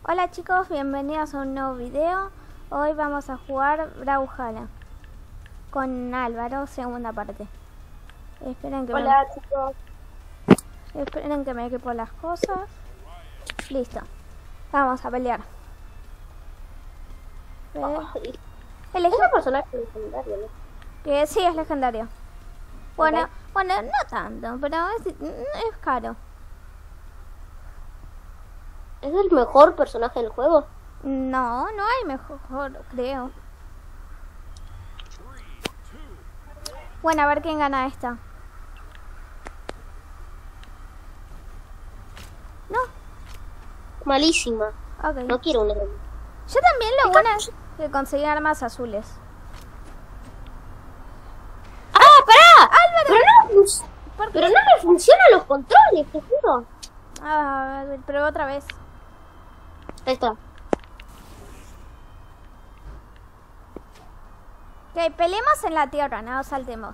Hola chicos, bienvenidos a un nuevo video. Hoy vamos a jugar Brawlhalla con Álvaro, segunda parte. Esperen que Hola chicos. Esperen que me equipo las cosas. Listo. Vamos a pelear. Es un personaje legendario, ¿no? Que sí es legendario. Bueno, Ok. bueno, no tanto, pero es caro. ¿Es el mejor personaje del juego? No, no hay mejor, creo. Bueno, a ver quién gana esta. No, Malísima. ok. No quiero una. Yo también lo bueno es que conseguí armas azules. ¡Ah, pará! ¡Álvaro! Pero no me funcionan los controles, te juro. Ah, pero otra vez. Ahí está. Ok, peleemos en la tierra, no saltemos.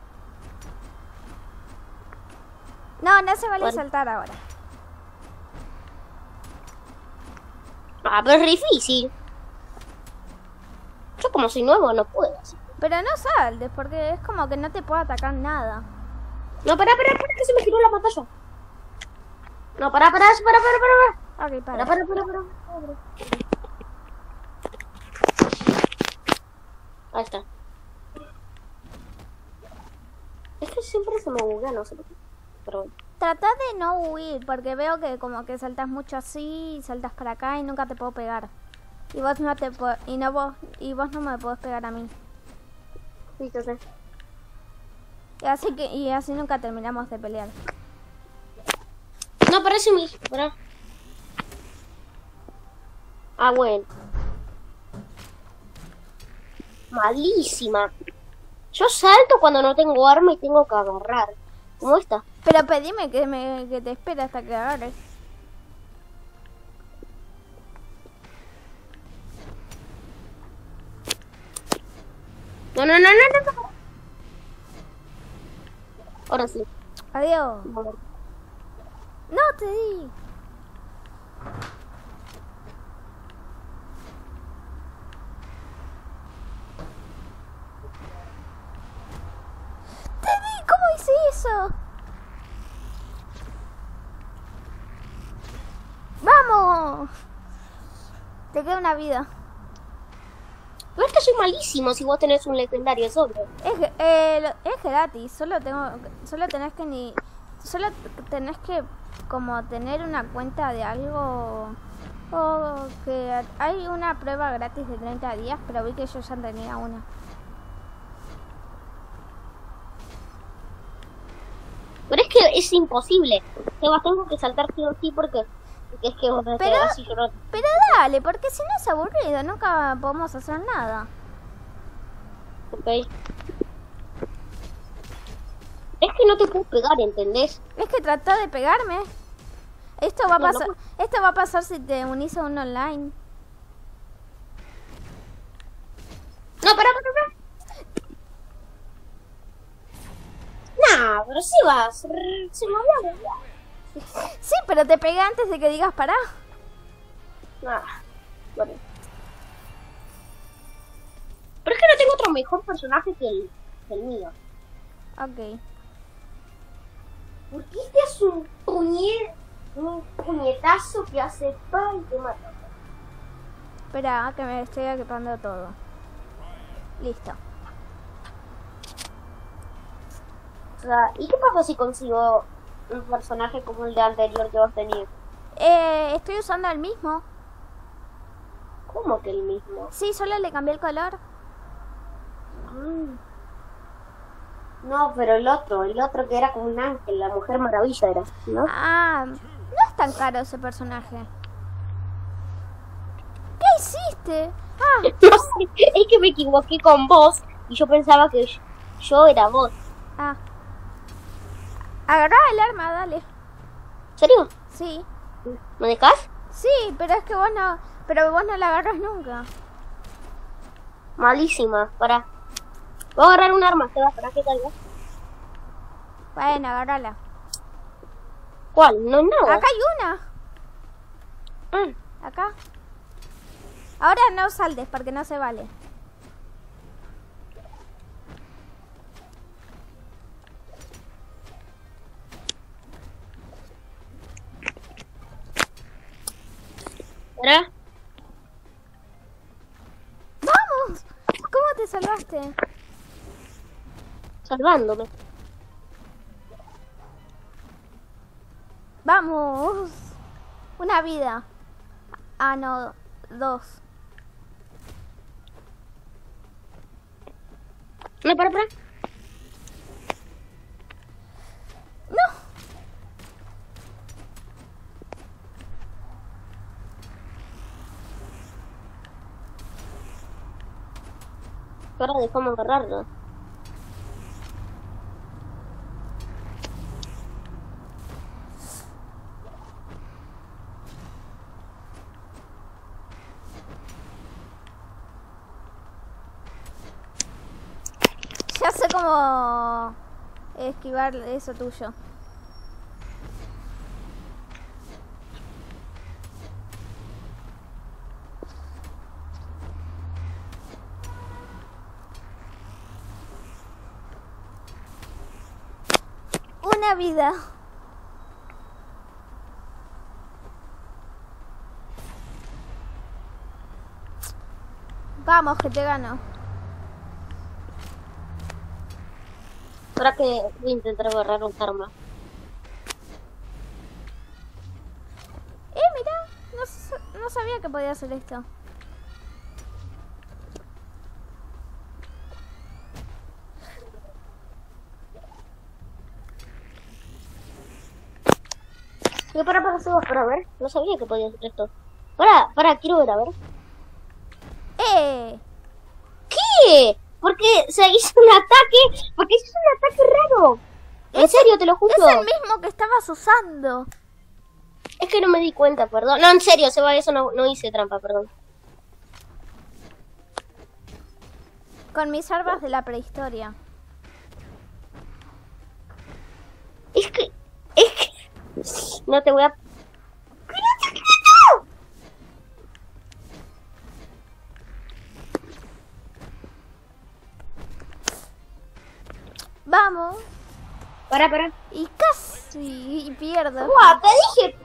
No, no se vale Bueno. saltar ahora. Ah, pero es difícil. Yo como soy nuevo no puedo. Así. Pero no saltes, porque es como que no te puede atacar nada. No, pará, que se me giró la pantalla. No, pará. Ok, para. Pará. Ahí está. Es que siempre se me buguea, no sé por qué. Pero bueno. Trata de no huir, porque veo que como que saltas mucho así, y saltas para acá y nunca te puedo pegar. Y vos no te vos no me podés pegar a mí. Sí, yo sé. Y así nunca terminamos de pelear. No, parece mi. Pará. Ah, bueno. Malísima. Yo salto cuando no tengo arma y tengo que agarrar. ¿Cómo está? Pero pedime que te espere hasta que agarres. No. Ahora sí. Adiós. Bueno. No te di. Te di, ¿cómo hice eso? ¡Vamos! Te queda una vida. Pero es que soy malísimo si vos tenés un legendario, es obvio. Es gratis, solo tenés que como tener una cuenta de algo, o que hay una prueba gratis de 30 días, pero vi que yo ya tenía una. Pero es que es imposible. Sebas, tengo que saltar sí o sí porque es que vos no te Pero- das y yo no. Pero dale, porque si no es aburrido, nunca podemos hacer nada. Ok. Es que no te puedo pegar, ¿entendés? Es que trató de pegarme. Esto va a No, no pasar, puedo. esto va a pasar si te unís a un online. No, pará. Nah, pero sí vas. Se me había olvidado. Sí, pero te pegué antes de que digas pará. Nah, bueno. Pero es que no tengo otro mejor personaje que el mío. Ok. Porque este es un puñetazo que hace pan y te mata. Espera, que me estoy equipando todo. Listo. O sea, ¿y qué pasa si consigo un personaje como el de anterior que vos tenías? Estoy usando el mismo. ¿Cómo que el mismo? Sí, solo le cambié el color. No, pero el otro que era como un ángel, la Mujer Maravilla era, ¿no? Ah, no es tan caro ese personaje. ¿Qué hiciste? Ah, No sé, es que me equivoqué con vos y yo pensaba que yo era vos. ah. Agarrá el arma, dale. ¿En serio? Sí. ¿Me dejás? Sí, pero es que vos no la agarras nunca. Malísima, pará. Voy a agarrar un arma, te vas, para que caiga. Bueno, agárrala. ¿Cuál? No hay nada. Acá hay una. Ah, Acá. Ahora no saltes porque no se vale. ¿Ahora? ¡Vamos! ¿Cómo te salvaste? Salvándome. ¡Vamos! Una vida. Ah, no. 2. No, para. ¡No! Ahora dejamos agarrarlo. Ya sé cómo esquivar eso tuyo. Una vida. Vamos, que te gano. Ahora que voy a intentar agarrar un karma. Mira, no sabía que podía hacer esto. Sí, para ver. No sabía que podía hacer esto. Quiero ver, a ver. ¿Qué? Porque se hizo un ataque. Porque hizo un ataque raro. En serio, te lo juro. Es el mismo que estabas usando. Es que no me di cuenta, perdón. No, en serio, Seba, eso no hice trampa, perdón. Con mis armas de la prehistoria. Es que... No te voy a... Vamos. Para. Y casi pierdo. ¡Guau! Te dije...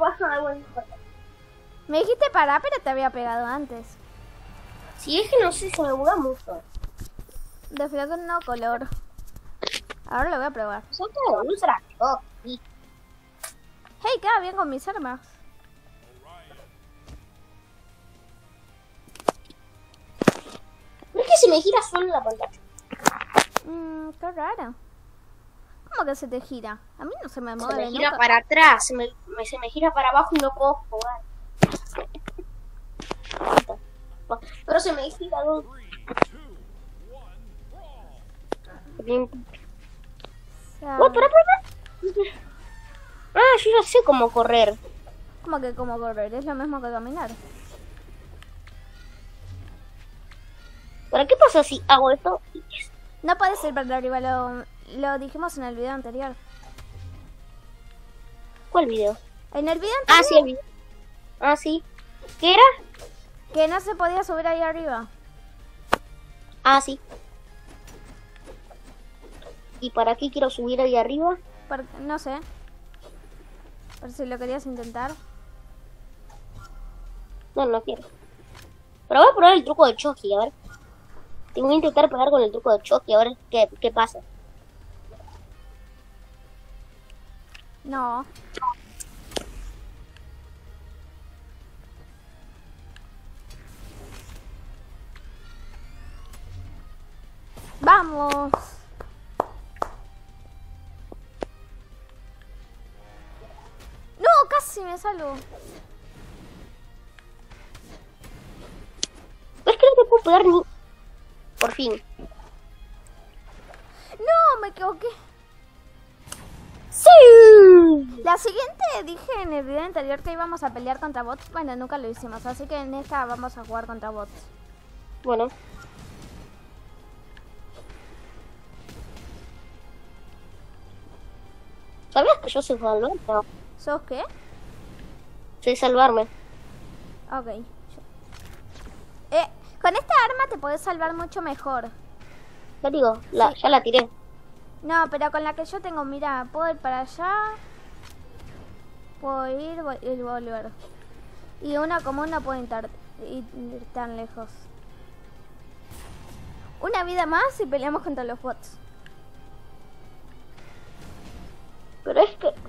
Me dijiste parar, pero te había pegado antes. Si es que no sé, se me buga mucho. Desfilado con no color. Ahora lo voy a probar. Ultra Cocky. Hey, queda bien con mis armas. ¿No es que se me gira solo la pantalla? Qué raro. ¿Cómo que se te gira? A mí no se me Se mueve me gira nunca. para atrás, se me gira para abajo y no puedo jugar. Pero se me gira dos. O sea, Para. Ah, yo ya sé cómo correr. ¿cómo que cómo correr? Es lo mismo que caminar. ¿Para qué pasa si hago esto? No puedes ir para arriba, lo dijimos en el video anterior. ¿Cuál video? En el video Ah, anterior, sí, el video. Ah, sí. ¿Qué era? que no se podía subir ahí arriba. Ah, sí. ¿Y para qué quiero subir ahí arriba? No sé. Por si lo querías intentar. No quiero. Pero voy a probar el truco de Chucky, a ver. Te voy a intentar pegar con el truco de Chucky, a ver qué pasa. No. Vamos. No, casi me salvo. Es que no te puedo pegar ni... Por fin. No, me equivoqué. ¡Sí! La siguiente dije en el video anterior que íbamos a pelear contra bots. Bueno, nunca lo hicimos, así que en esta vamos a jugar contra bots. Bueno. ¿Sabías que yo sé salvarme? No. ¿Sos qué? Sé salvarme. Ok. Con esta arma te podés salvar mucho mejor. Ya digo, Sí. ya la tiré. No, pero con la que yo tengo, mira, puedo ir para allá. Puedo ir y volver. Y una común no puede ir tan lejos. Una vida más y peleamos contra los bots. Pero es que...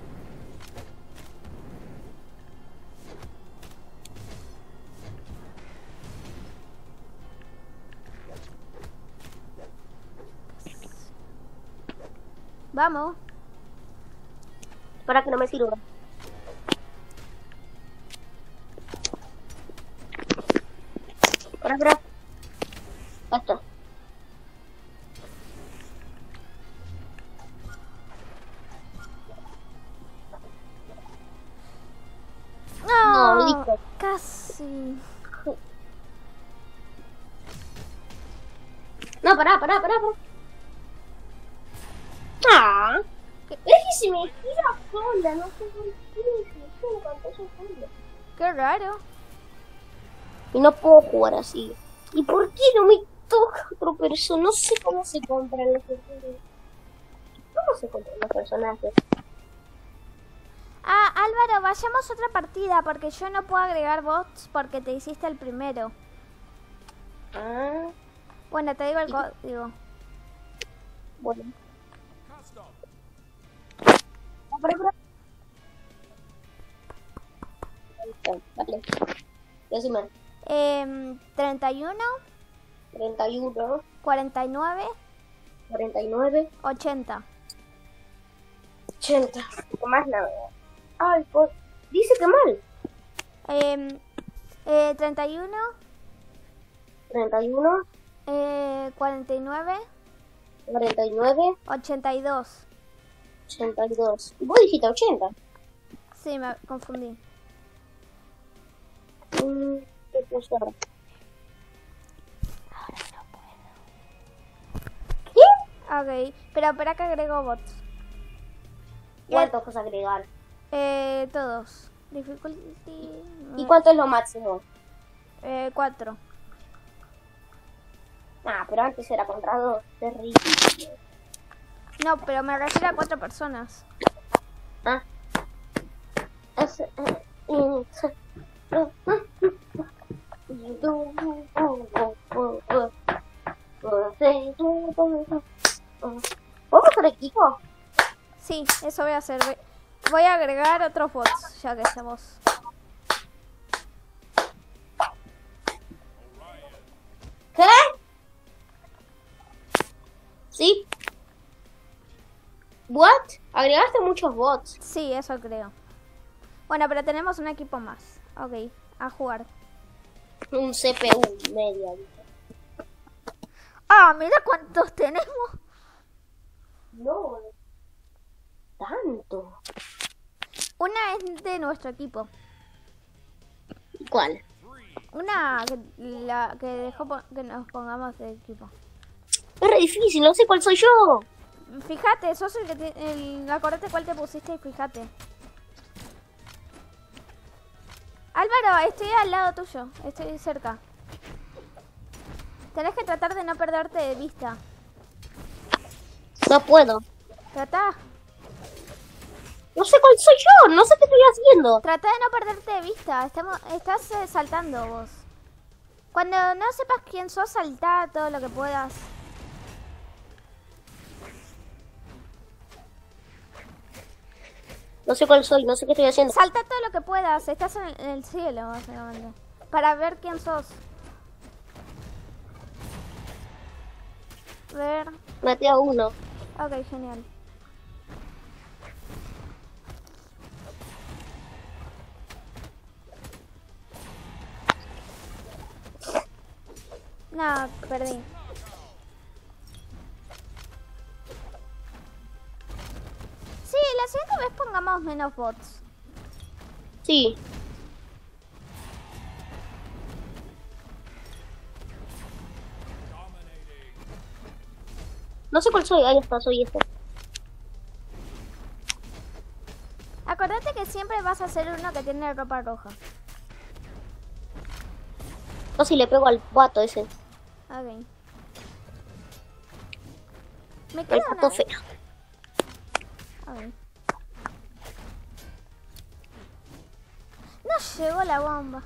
Vamos. Para que no me sirva. Para. Ya está. No, listo. Casi. No, pará. Ah, es que se me gira sola, no sé por qué, se me gira la pantalla sola. Qué raro. Y no puedo jugar así. ¿Y por qué no me toca otro personaje? No sé cómo se compran los personajes. ¿Cómo se compran los personajes? Ah, Álvaro, vayamos a otra partida porque yo no puedo agregar bots porque te hiciste el primero. Ah, Bueno, te digo el código. bueno. Pará. Ahí está, vale. Decime. 31, 31, 49, 49, 80. 80. Más nada. Ay, pues, dice que mal. 31, 31, 49, 49, 82. 82. ¿Y vos dijiste 80? Sí, me confundí. ¿Qué puse ahora? Ok, pero espera que agrego bots. ¿Cuántos vas a agregar? Todos. Difficulty. ¿Y cuánto es lo máximo? 4. Ah, pero antes era contra 2. Terrible. No, pero me refiero a 4 personas. Ah. ¿Vamos a hacer equipo? Sí, eso voy a hacer. Voy a agregar otros bots, ya que estamos. ¿Qué? ¿Sí? ¿What? Agregaste muchos bots. Sí, eso creo. Bueno, pero tenemos un equipo más. Ok, a jugar. Un CPU media. Ah, mira cuántos tenemos. No. Tanto. Una es de nuestro equipo. ¿Cuál? Una que dejó que nos pongamos de equipo. Es re difícil, no sé cuál soy yo. Fíjate, sos el que acordate cuál te pusiste y fíjate. Álvaro, estoy al lado tuyo, estoy cerca. Tenés que tratar de no perderte de vista. No puedo. Trata No sé cuál soy yo, no sé qué estoy haciendo. de no perderte de vista. Estás saltando vos. Cuando no sepas quién sos, saltá todo lo que puedas. No sé cuál soy, no sé qué estoy haciendo. Salta todo lo que puedas. Estás en el cielo, básicamente. Para ver quién sos. Ver. Maté a uno. Ok, genial. No, perdí. Sí, la siguiente vez pongamos menos bots. Sí. No sé cuál soy, ahí está, soy este. Acordate que siempre vas a ser uno que tiene ropa roja. Capaz si le pego al pato ese. Ok. Me El queda pato una. feo. Ok. No llegó la bomba.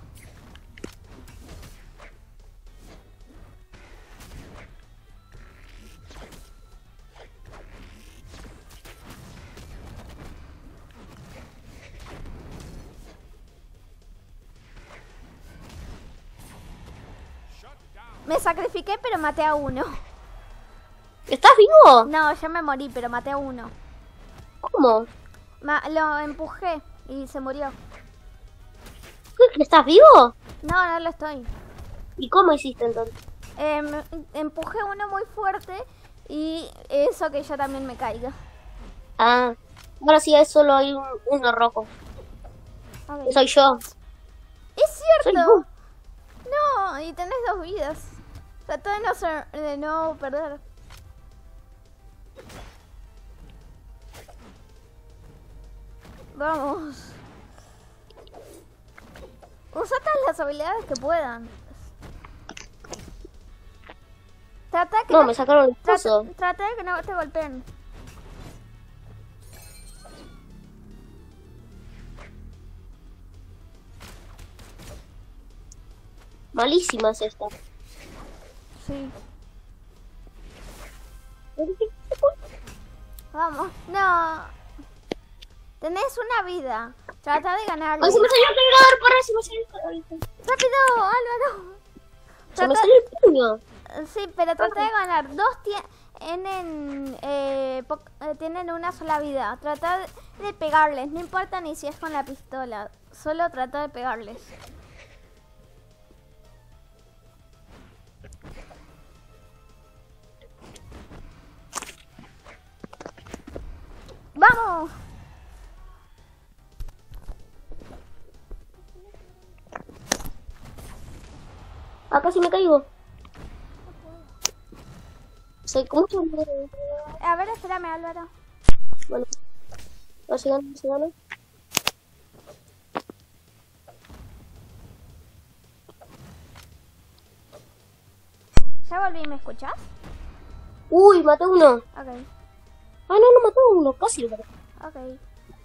Me sacrifiqué, pero maté a uno. ¿Estás vivo? No, ya me morí, pero maté a uno. ¿Cómo? Lo empujé y se murió. ¿Qué? ¿Estás vivo? No, no lo estoy. ¿Y cómo hiciste entonces? Empujé uno muy fuerte y eso que yo también me caiga. Ah, ahora sí es solo hay uno rojo. Ok. Soy yo. ¡Es Soy cierto! vos. No, y tenés 2 vidas. Tratá de no perder. Vamos. Usa todas las habilidades que puedan. Trata que No, me sacaron el pozo. trata de que no te golpeen. Malísima es esta. Sí. Vamos. No. Tenés una vida. Trata de ganar. ¡Ay, se me salió el cargador! ¡Porra, se me salió el cargador! ¡Rápido, Álvaro! ¡Se me salió el puño! Sí, pero trata de ganar. Tienen una sola vida. Trata de pegarles. No importa ni si es con la pistola. Solo trata de pegarles. ¡Vamos! Acá sí me caigo. ¿Cómo se llama? A ver, espérame, Álvaro. Bueno, no se gana, se gana. Ya volví, ¿me escuchás? Uy, maté uno. Ok, Ah, no maté uno, casi lo maté. ok.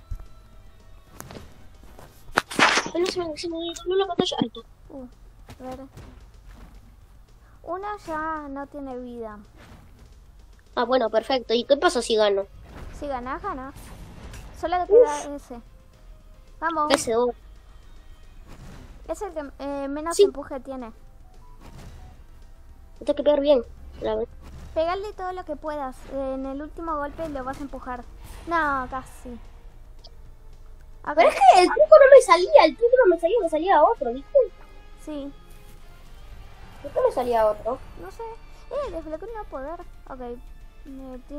Pero se me dio la pantalla alta. A ver. Uno ya no tiene vida. Ah, bueno, perfecto. ¿Y qué pasa si gano? Si ganás, ganás. Solo te queda ese. Vamos. Ese dos. Es el que menos Sí. empuje tiene. Tengo que pegar bien. La verdad. Pegale todo lo que puedas. En el último golpe lo vas a empujar. No, casi. Ok, Pero es que el truco no me salía, me salía otro, ¿viste? sí. ¿Por qué me salía otro? No sé. Desbloqueé un nuevo poder. Ok. Metí...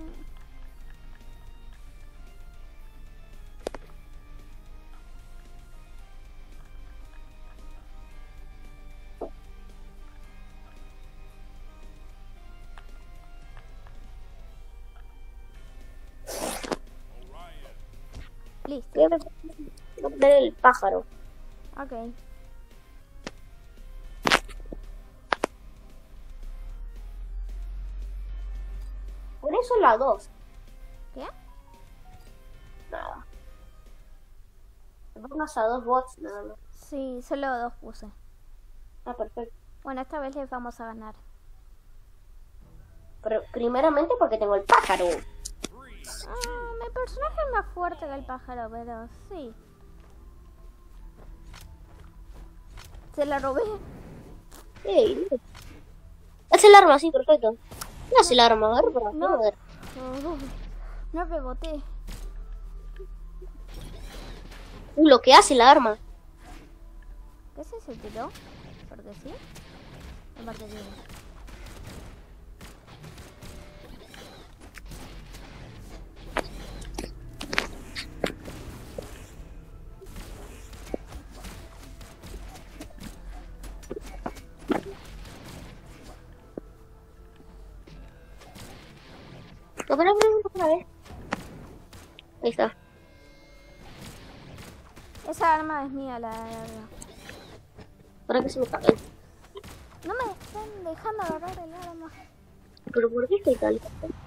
Listo. Voy a poner el pájaro. Ok. Por eso la 2. ¿Qué? Nada. Te pongas a 2 bots nada más. Sí, solo 2 puse. Ah, perfecto. Bueno, esta vez les vamos a ganar. Pero primeramente porque tengo el pájaro. Mi personaje es más fuerte que el pájaro, pero sí. Se la robé. Ey, es el arma, sí, perfecto. ¿Qué hace el arma? A ver, para No. ver. No reboté. Lo que hace la arma. ¿Qué se tiró? Porque sí. Aparte de... No, pero otra vez. Ahí está. Esa arma es mía, la verdad. Para que se me cae. No me están dejando agarrar el arma. ¿Pero por qué estoy tan lejos?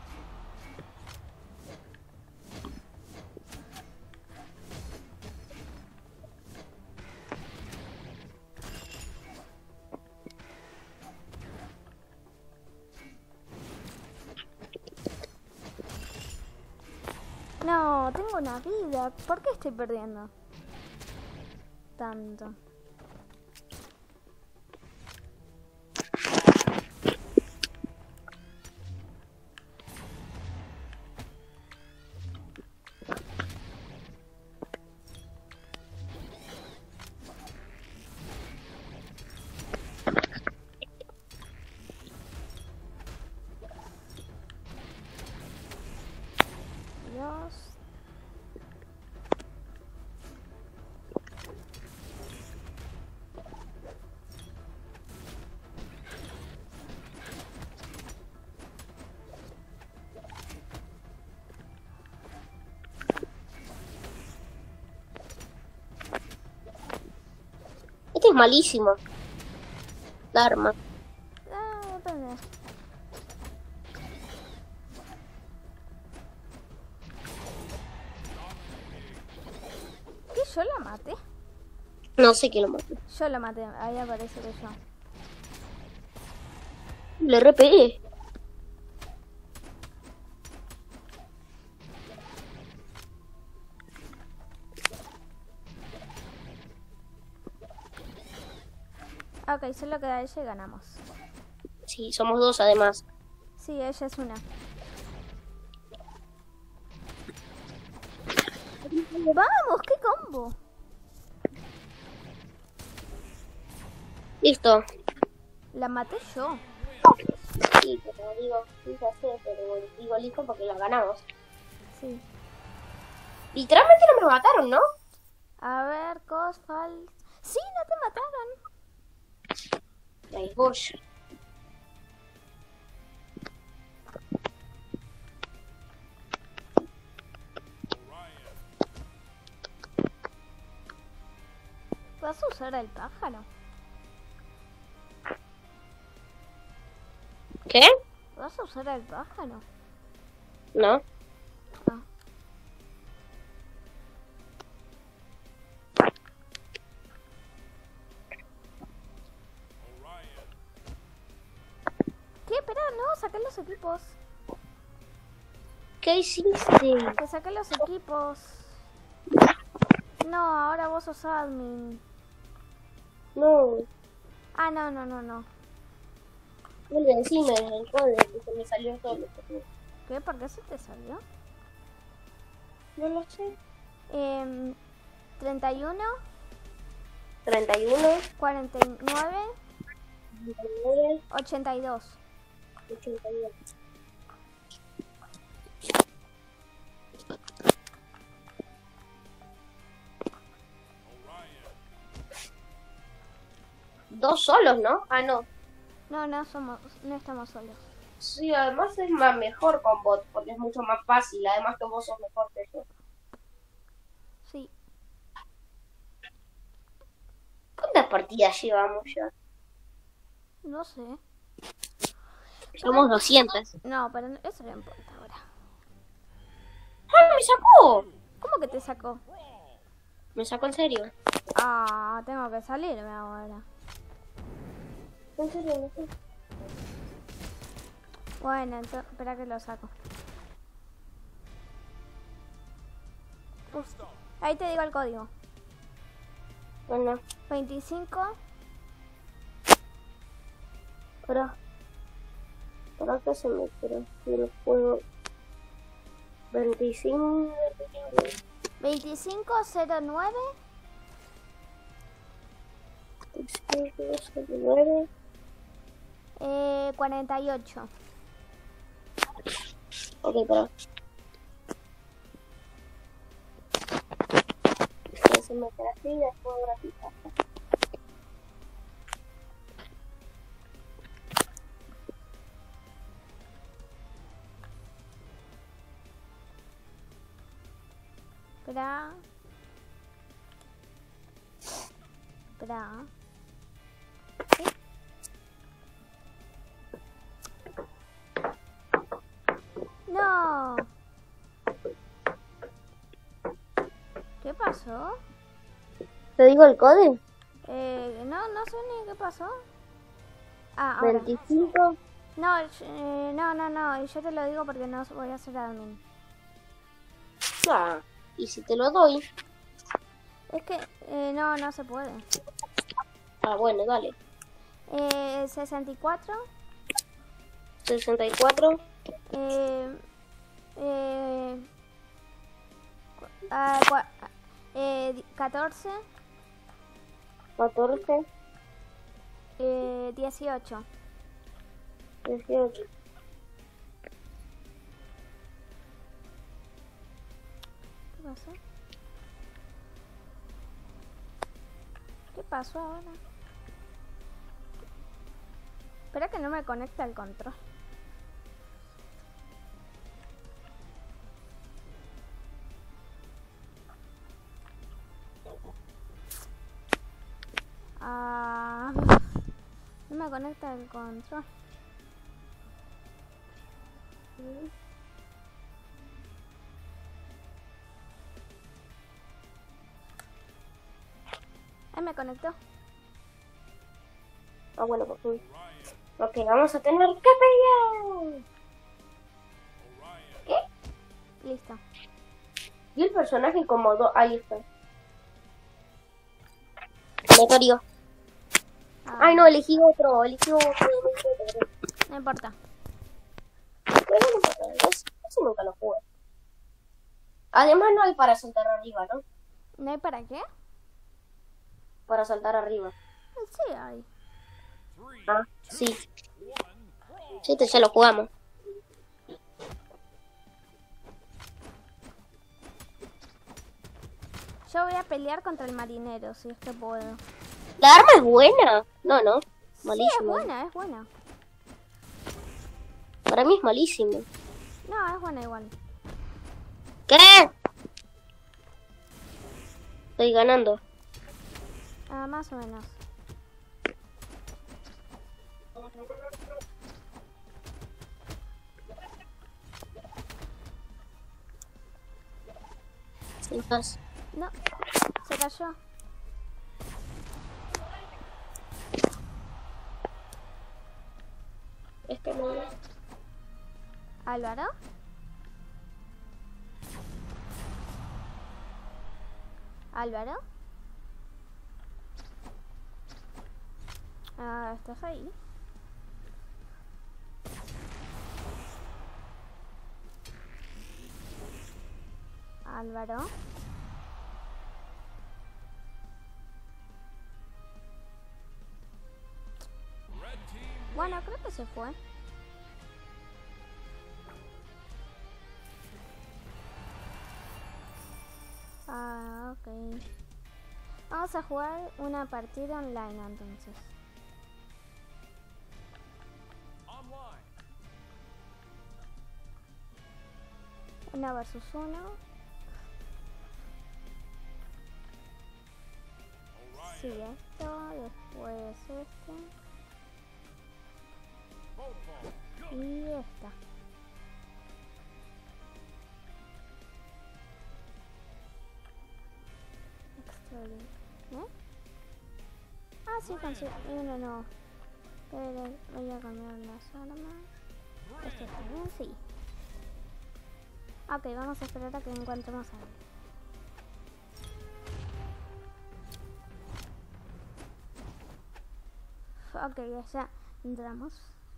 No, tengo una vida. ¿Por qué estoy perdiendo tanto? Dios. Este es malísimo. La arma. Depende. ¿Qué? ¿Yo la maté? No sé qué lo mató. Yo la maté. Ahí aparece que yo. Le repegué. Ok, solo queda ella y ganamos. Sí, somos dos además. Sí, ella es una. ¡Vamos! ¡Qué combo! Listo. La maté yo. Sí, pero digo, fíjate, pero digo listo porque la ganamos. Sí. Literalmente no me mataron, ¿no? A ver, Cosfal. Sí, no te mataron. Ahí voy. ¿Vas a usar el pájaro? ¿Qué? ¿Vas a usar el pájaro? No. Ah. ¿Qué? Espera, no, saqué los equipos. ¿Qué hiciste? Que saqué los equipos. No, ahora vos sos admin. No. Ah, no. Vuelve encima del código que se me salió solo. ¿Qué? ¿Por qué se te salió? No lo sé. 31, 31, 49, 39, 82. 82. Dos solos, ¿no? Ah, no. No estamos solos. Sí, además es más mejor con bot, porque es mucho más fácil. Además que vos sos mejor que yo. Sí. ¿Cuántas partidas llevamos ya? No sé. Somos 200. No, pero eso no importa ahora. ¡Ah, me sacó! ¿Cómo que te sacó? Me sacó en serio. Ah, tengo que salirme ahora. En serio, no sé. Bueno, entonces, espera que lo saco. Uf, ahí te digo el código. Bueno, 25. para que se me quedó. Si no puedo. 25. 2509 9. 48. Ok, para. Se me queda así y después graficar. Espera. Espera. ¿Sí? pasó? ¿Te digo el código? No sé ni qué pasó. Ah, ahora. 25. No, y yo te lo digo porque no voy a hacer admin. Ah, y si te lo doy. Es que, no se puede. Ah, bueno, dale. 64. 64. 14. 14. 18. 18. ¿Qué pasó? ¿Qué pasó ahora? Espera que no me conecta el control. No me conecta el control. Ahí me conectó. Ah, bueno, pues sí. Ok, vamos a tener que pelear. ¿Qué? Listo. Y el personaje como dos. Ahí está. Me torió. Ay, no, elegí otro. No importa. Bueno, no importa. Eso nunca lo jugué. Además no hay para saltar arriba, ¿no? ¿No hay para qué? Para saltar arriba. Sí hay. Ah, sí. Sí, esto ya lo jugamos. Yo voy a pelear contra el marinero, si es que puedo. ¿La arma es buena? No, no. Malísima. Sí, es buena. Para mí es malísimo. No, es buena igual. ¿Qué? Estoy ganando. Ah, más o menos. Entonces, No, se cayó. este no es. ¿Álvaro? ¿Álvaro? Ah, ¿estás ahí? Álvaro. Bueno, creo que se fue. Ah, ok. Vamos a jugar una partida online entonces. Una versus uno. Sí, esto, después este. Y esta. ¿Eh? Ah, sí, consigo. No. Pero voy a cambiar las armas. Esto está bien, sí. Ok, vamos a esperar a que encontremos a alguien. Ok, ya entramos.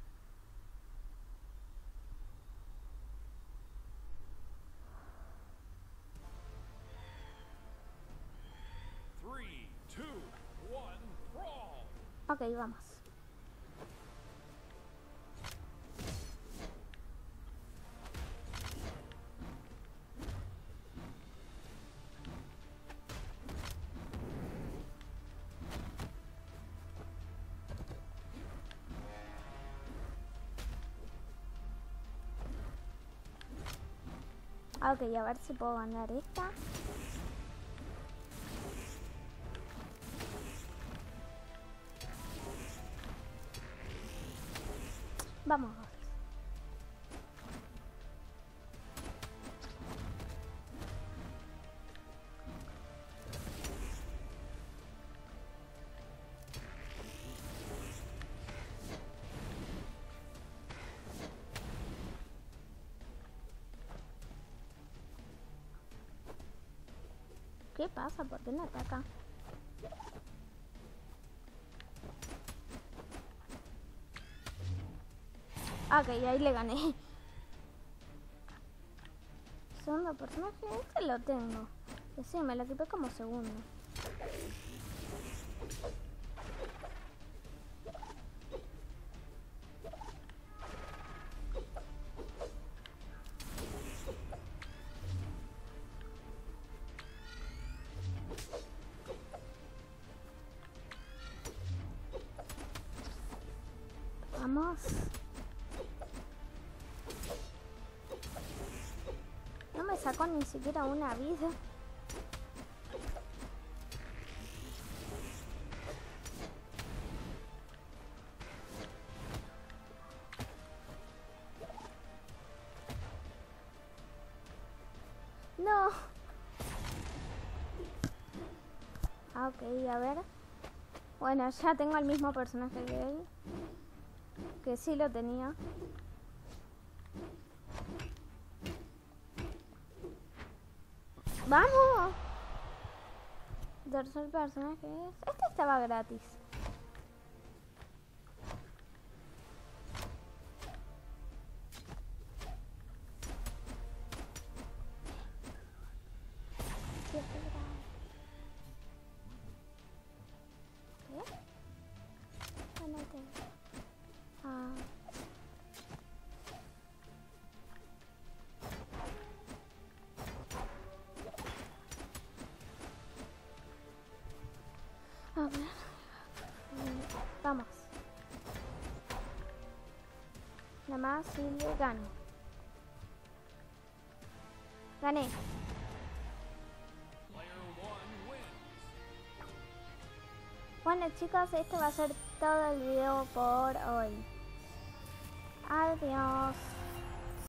Ok, vamos. Ok, a ver si puedo ganar esta. Vamos. ¿Qué pasa? ¿Por qué no ataca? Ok, ahí le gané. Segundo personaje, este lo tengo. Que sí, me lo equipé como segundo. Vamos. No me sacó ni siquiera una vida. No. Ah, ok, a ver. Bueno, ya tengo el mismo personaje que él. Que sí lo tenía. ¡Vamos! Tercer personaje es... Este estaba gratis. ¿Qué? Bueno, ah. A ver. Vamos. Nada más y le gano. Gané. Bueno chicos, este va a ser todo el video por hoy. Adiós.